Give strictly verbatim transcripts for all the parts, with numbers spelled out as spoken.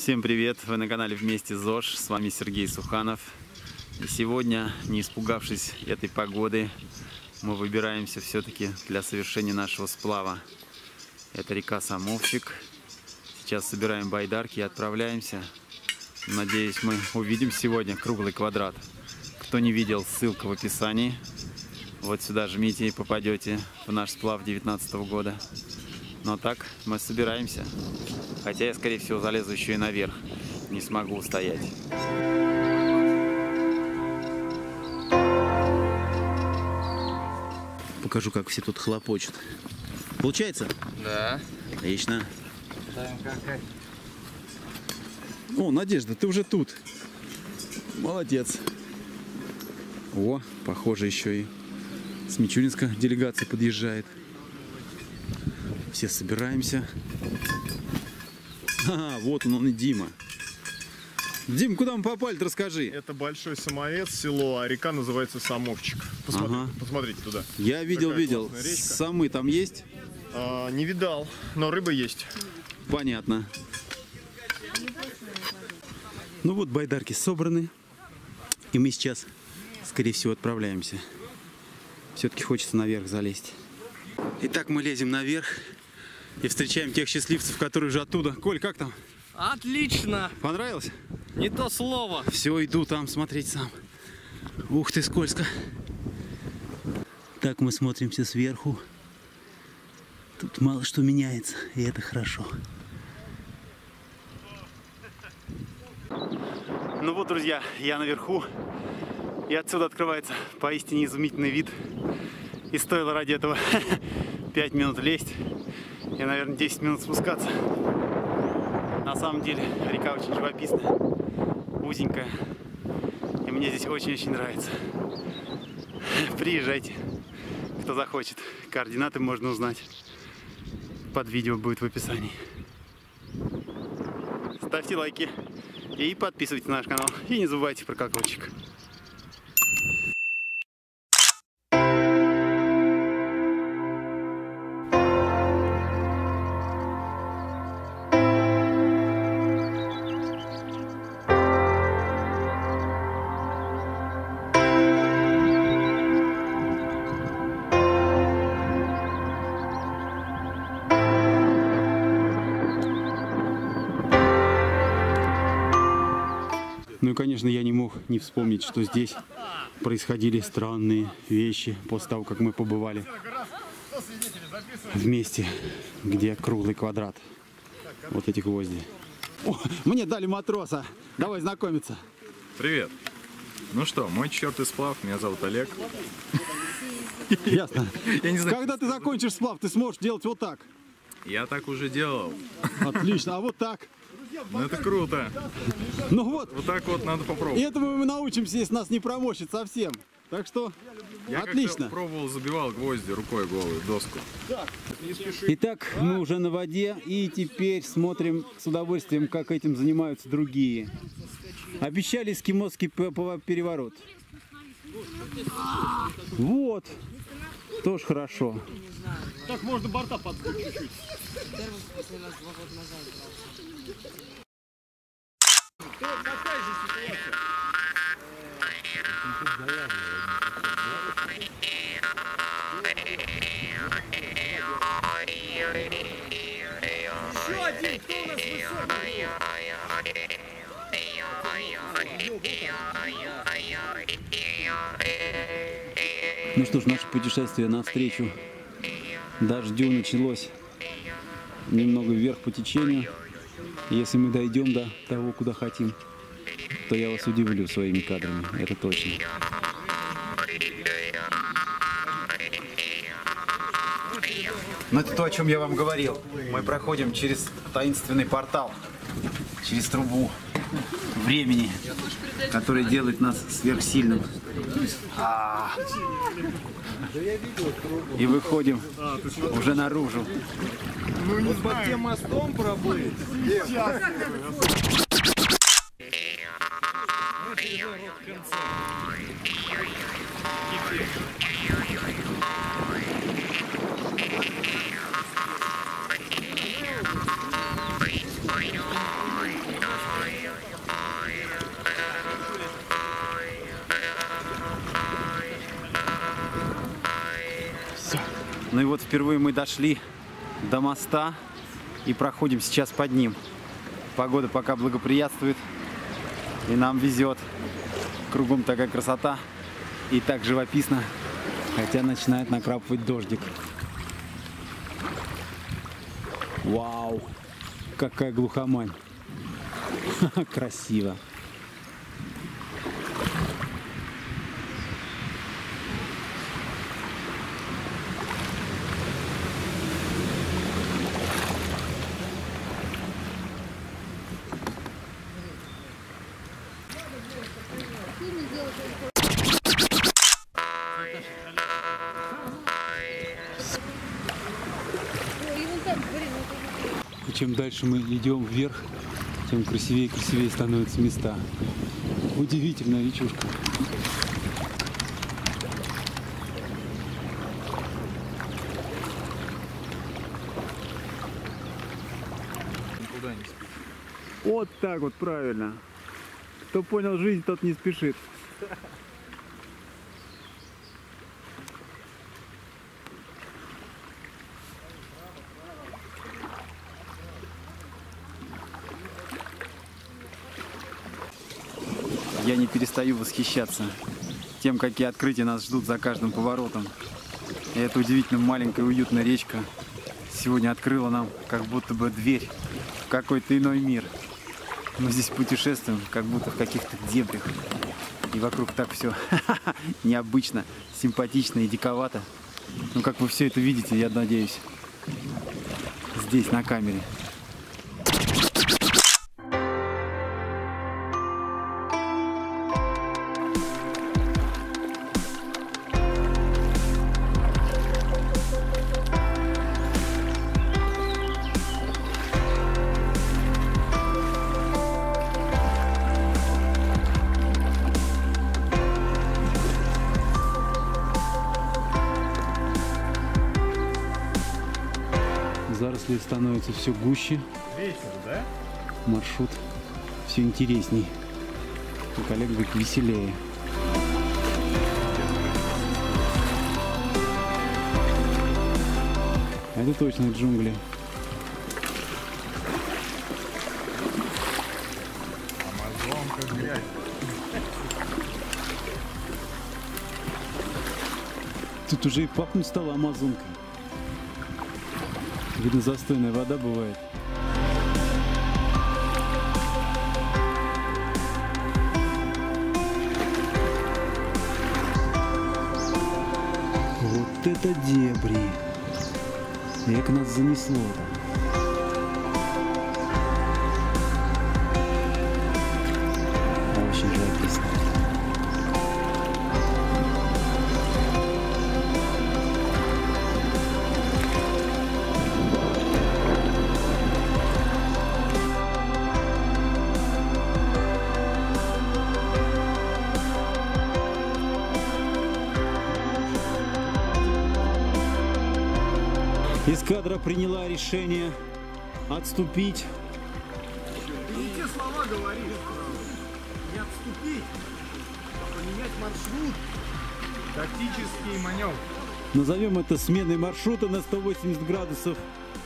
Всем привет! Вы на канале Вместе ЗОЖ. С вами Сергей Суханов. И сегодня, не испугавшись этой погоды, мы выбираемся все-таки для совершения нашего сплава. Это река Самовчик. Сейчас собираем байдарки и отправляемся. Надеюсь, мы увидим сегодня круглый квадрат. Кто не видел, ссылка в описании. Вот сюда жмите и попадете в наш сплав две тысячи девятнадцатого года. Но так мы собираемся. Хотя я, скорее всего, залезу еще и наверх. Не смогу устоять. Покажу, как все тут хлопочут. Получается? Да. Отлично. О, Надежда, ты уже тут. Молодец. О, похоже, еще и с Мичуринска делегация подъезжает. Все собираемся. А, вот он, он и Дима. Дим, куда мы попали-то, расскажи. Это Большой Самовец, село, а река называется Самовчик. Посмотри, Ага. Посмотрите туда. Я видел, Такая видел. Самы там есть? А, не видал, но рыба есть. Понятно. Ну вот, байдарки собраны. И мы сейчас, скорее всего, отправляемся. Все-таки хочется наверх залезть. Итак, мы лезем наверх. И встречаем тех счастливцев, которые уже оттуда. Коль, как там? Отлично! Понравилось? Не то слово. Все, иду там смотреть сам. Ух ты, скользко. Так мы смотримся сверху. Тут мало что меняется, и это хорошо. Ну вот, друзья, я наверху. И отсюда открывается поистине изумительный вид. И стоило ради этого пять минут лезть. И, наверное, десять минут спускаться. На самом деле река очень живописная, узенькая. И мне здесь очень-очень нравится. Приезжайте, кто захочет. Координаты можно узнать. Под видео будет в описании. Ставьте лайки и подписывайтесь на наш канал. И не забывайте про колокольчик. Ну и, конечно, я не мог не вспомнить, что здесь происходили странные вещи после того, как мы побывали в месте, где круглый квадрат. Вот эти гвозди. О, мне дали матроса. Давай знакомиться. Привет. Ну что, мой четвертый сплав, меня зовут Олег. Ясно. Я не знаю, Когда ты закончишь сплав, ты сможешь делать вот так. Я так уже делал. Отлично. А вот так. Ну это круто. Ну вот. Вот так вот надо И попробовать. этому мы научимся, если нас не промочит совсем. Так что Я отлично. как-то пробовал, забивал гвозди рукой голую в доску. Итак, мы уже на воде и теперь смотрим с удовольствием, как этим занимаются другие. Обещали эскимосский переворот. Вот. Тоже хорошо. Так можно борта подпустить чуть-чуть. Такая же ситуация. Еще один, кто у нас высокий? Ну что ж, наше путешествие навстречу дождю началось немного вверх по течению. Если мы дойдем до того, куда хотим, то я вас удивлю своими кадрами, это точно. Ну это то, о чем я вам говорил. Мы проходим через таинственный портал, через трубу времени, который делает нас сверхсильным. А -а -а. И выходим уже наружу. Ну не под тем мостом проплыть. Ну и вот впервые мы дошли до моста и проходим сейчас под ним. Погода пока благоприятствует, и нам везет. Кругом такая красота и так живописно, хотя начинает накрапывать дождик. Вау, какая глухомань. Красиво. И чем дальше мы идем вверх, тем красивее и красивее становятся места. Удивительная речушка. Никуда не спит. Вот так вот, правильно. Кто понял жизнь, тот не спешит. Я не перестаю восхищаться тем, какие открытия нас ждут за каждым поворотом. И эта удивительно маленькая уютная речка сегодня открыла нам как будто бы дверь в какой-то иной мир. Мы здесь путешествуем, как будто в каких-то дебрях. И вокруг так все необычно, симпатично и диковато. Ну, как вы все это видите, я надеюсь, здесь на камере. Заросли становятся все гуще. Ветер, да? Маршрут все интересней. И коллега говорит, веселее. Это точно джунгли. Амазонка, грязь. Тут уже и пахнуть стало амазонкой. Видно, застойная вода бывает. Вот это дебри! Как нас занесло там. Очень живописно. Эскадра приняла решение отступить. Не те слова говоришь. Не отступить, а поменять маршрут. Тактический маневр. Назовем это сменой маршрута на сто восемьдесят градусов.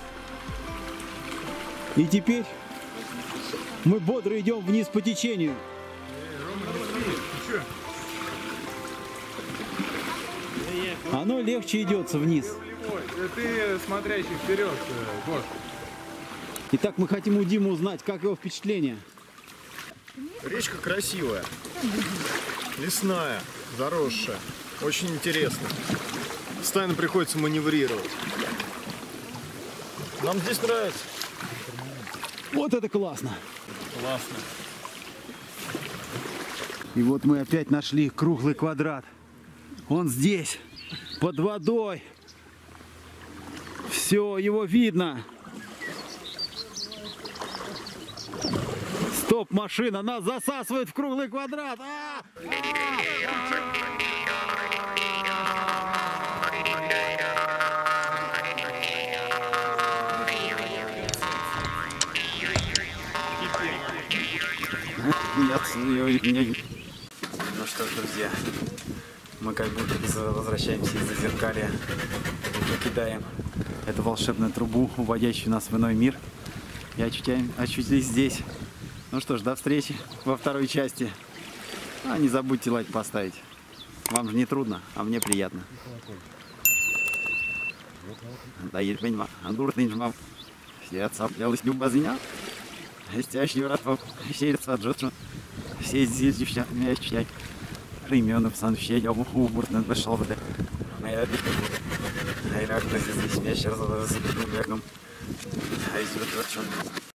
И теперь мы бодро идем вниз по течению. Оно легче идется вниз. Ты смотрящий вперед, Гош. Итак, мы хотим у Димы узнать, как его впечатление. Речка красивая, лесная, заросшая, очень интересно. Постоянно приходится маневрировать. Нам здесь нравится. Вот это классно! Классно. И вот мы опять нашли круглый квадрат. Он здесь, под водой. Все, его видно. Стоп, машина, нас засасывает в круглый квадрат. А! Нет, ну что ж, друзья, мы как будто возвращаемся из Зазеркалья в покидаем эту волшебную трубу, уводящую нас в иной мир. И очутяем- очутились здесь. Ну что ж, до встречи во второй части. А не забудьте лайк поставить. Вам же не трудно, а мне приятно. Да, есть понимаю. Андур нинжмам. Все отцаплялась люба зня. Стящий вратов. Сердце отжется. Все здесь девчат мячай. Рименов сан все я убуртно вышел в это. Моя Айрак здесь мяч разобрался с другим бегом. А из